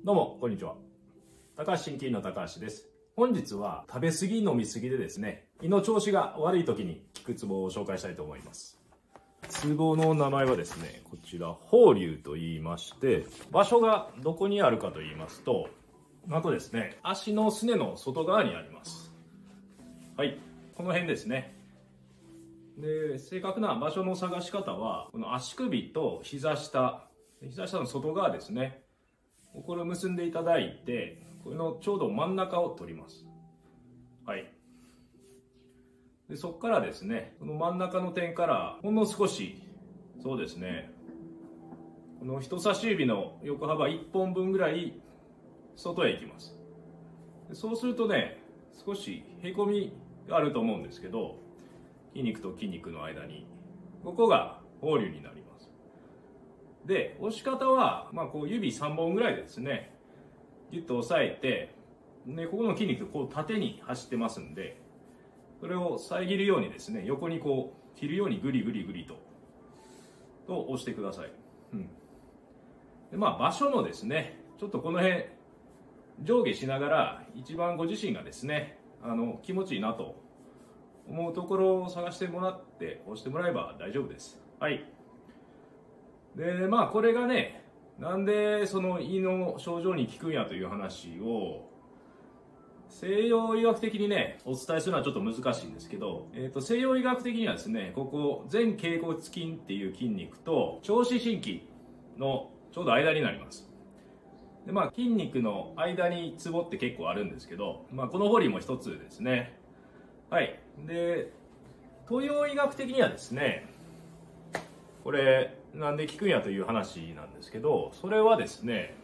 どうも、こんにちは。高橋鍼灸院の高橋です。本日は食べ過ぎ飲み過ぎでですね、胃の調子が悪い時に効くツボを紹介したいと思います。ツボの名前はですね、こちら、法隆と言いまして、場所がどこにあるかと言いますと、なんとですね、足のすねの外側にあります。はい、この辺ですね。で、正確な場所の探し方は、この足首と膝下の外側ですね。これを結んでいただいて、これのちょうど真ん中を取ります。はい。で、そこからですね、この真ん中の点からほんの少し、そうですね、この人差し指の横幅1本分ぐらい外へ行きます。でそうするとね、少しへこみがあると思うんですけど、筋肉と筋肉の間に、ここが法隆になります。で、押し方は、こう指3本ぐらいですね、ギュッと押さえて、で、ここの筋肉、こう縦に走ってますんで、それを遮るようにですね、横にこう、切るようにグリグリグリと押してください。で、場所もですね、ちょっとこの辺、上下しながら、一番ご自身がですね、気持ちいいなと思うところを探してもらって、押してもらえば大丈夫です。はい。で、これがね、なんでその胃の症状に効くんやという話を、西洋医学的にね、お伝えするのはちょっと難しいんですけど、西洋医学的にはですね、ここ、前脛骨筋っていう筋肉と、長子神筋のちょうど間になります。で、筋肉の間にツボって結構あるんですけど、この法隆も一つですね。はい。で、東洋医学的にはですね、これ、なんで効くんやという話なんですけど、それはですね、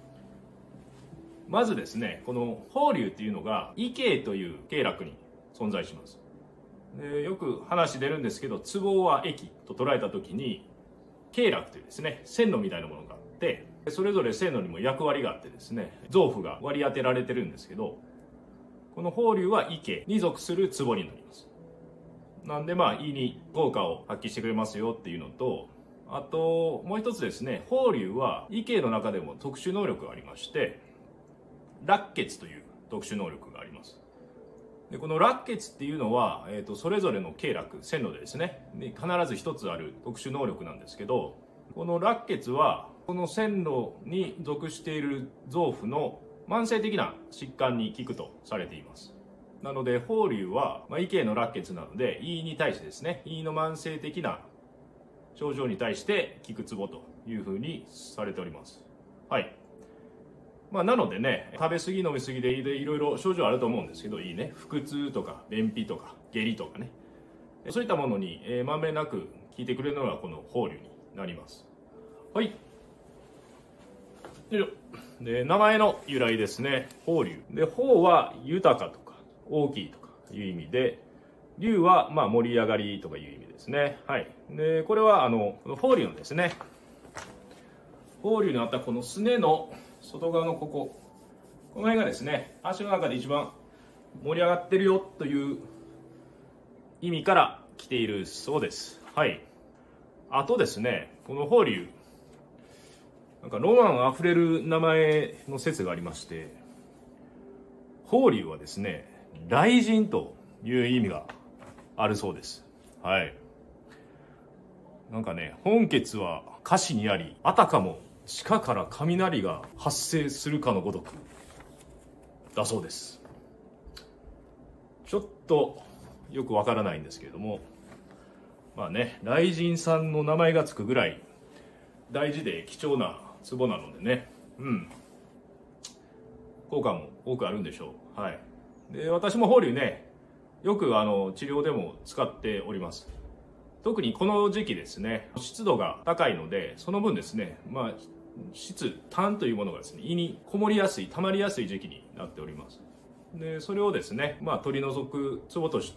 まずですね、この法隆っていうのが異形という経絡に存在します。で、よく話出るんですけど、ツボは液と捉えた時に、経絡というですね、線路みたいなものがあって、それぞれ線路にも役割があってですね、臓腑が割り当てられてるんですけど、この法隆は異形に属するツボになります。なんで胃に効果を発揮してくれますよっていうのと、あともう一つですね、法隆は異形の中でも特殊能力がありまして、落血という特殊能力があります。で、この落血っていうのは、それぞれの経絡線路でですね、必ず一つある特殊能力なんですけど、この落血はこの線路に属している臓腑の慢性的な疾患に効くとされています。なので法隆は、異形の落血なので胃に対してですね、胃の慢性的な症状に対して効くツボというふうにされております。はい。なのでね、食べ過ぎ飲み過ぎでいろいろ症状あると思うんですけど、いいね、腹痛とか便秘とか下痢とかね、そういったものにまんべんなく効いてくれるのがこの法隆になります。はい。よいしょ。で、名前の由来ですね、法隆。で、法は豊かとか大きいとかいう意味で、隆は盛り上がりとかいう意味ですね。はい。で、これは法隆のですね、法隆にあったこのすねの外側のこの辺がですね、足の中で一番盛り上がってるよという意味から来ているそうです。はい。あとですね、この法隆、なんかロマンあふれる名前の説がありまして、法隆はですね、雷神という意味があるそうです。はい。なんかね、本決は歌詞にあり、あたかも地下から雷が発生するかのごとくだそうです。ちょっとよくわからないんですけれども、雷神さんの名前がつくぐらい大事で貴重なツボなのでね、効果も多くあるんでしょう。はい。で、私も法隆ね、よく治療でも使っております。特にこの時期ですね、湿度が高いので、その分ですね、痰というものがですね、胃にこもりやすい、溜まりやすい時期になっております。で、それをですね、取り除くツボとして、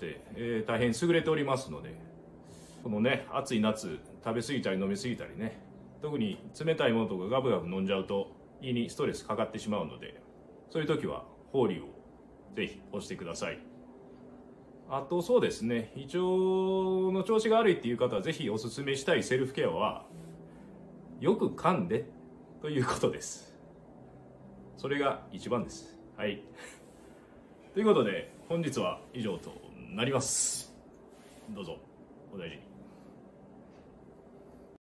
大変優れておりますので、このね、暑い夏、食べ過ぎたり飲み過ぎたりね、特に冷たいものとかガブガブ飲んじゃうと胃にストレスかかってしまうので、そういう時は法隆をぜひ押してください。あとそうですね、胃腸の調子が悪いっていう方はぜひおすすめしたいセルフケアは、よく噛んでということです。 それが一番です。はい。ということで、本日は以上となります。どうぞ、お大事に。